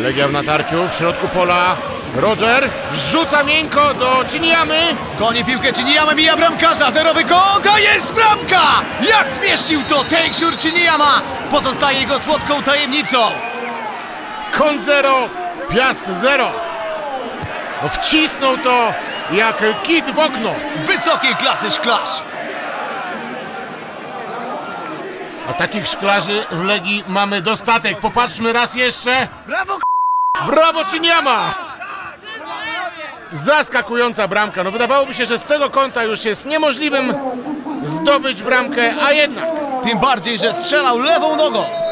Legia w natarciu, w środku pola. Roger wrzuca miękko do Chiniyamy. Goni piłkę Chiniyama, mija bramkarza, zerowy kąt, a jest bramka! Jak zmieścił to Takeover Chiniyama? Pozostaje jego słodką tajemnicą. Kąt 0, Piast 0. No wcisnął to jak kit w okno. Wysokiej klasy szklarz. A takich szklarzy w Legii mamy dostatek. Popatrzmy raz jeszcze. Brawo! Brawo Chiniyama! Zaskakująca bramka. No wydawałoby się, że z tego kąta już jest niemożliwym zdobyć bramkę, a jednak. Tym bardziej, że strzelał lewą nogą.